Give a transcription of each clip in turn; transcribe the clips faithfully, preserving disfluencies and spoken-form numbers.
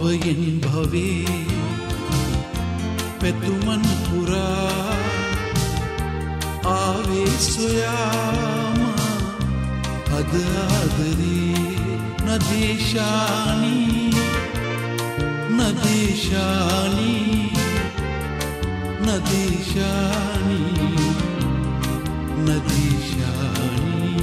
භවයෙන් භවේ පැතුමන් පුරා ආවේ සොයාම අද ආදරේ නදේශානී නදේශානී නදේශානී නදේශානී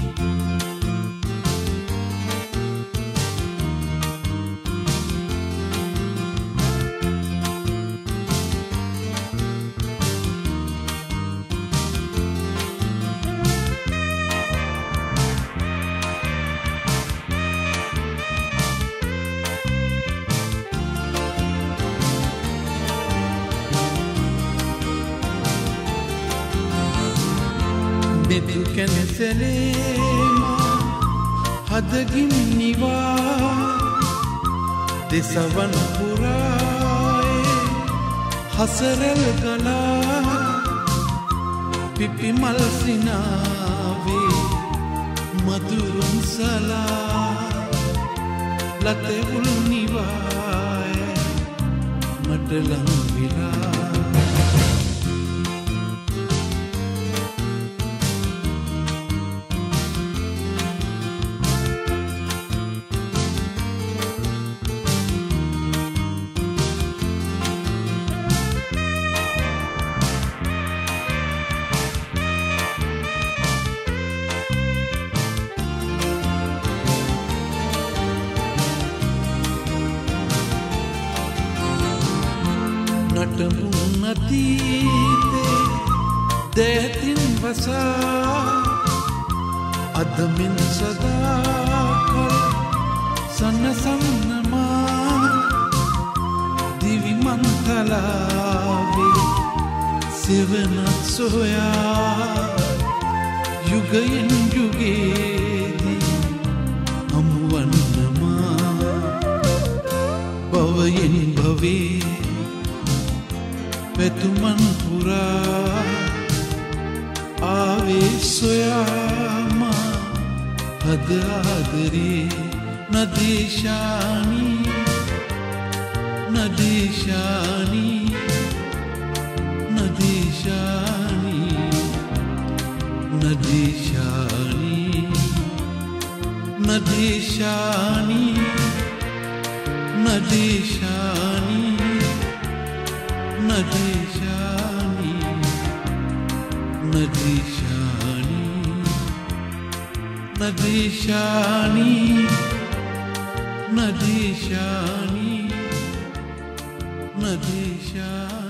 දෙතු කැනසලේම හදගින් නිවා දෙසවන් පුරායේ හසරල් ගලා පිපිමල් සිනාවේ මధుරුම් සලා ලතෙවුල් නිවායේ මට ලං විලා නටමුන් අතීතේ දැතින් වසා අදමින් සදාකල් සන්නසන්නමා දිවිමන්තලාවේ සෙවනත් සොයා යුගයෙන් යුගේදී හමුවන්නමා භවයෙන් භවේ පැතුමන් පුරා ආවේ සොයාම හද ආදරේ නදේශානී නදේශානී නදේශානී නදේශානී නදේශානී නදේශානී නදේශානී නදේශානී නදේශානී නදේශානී නදේශානී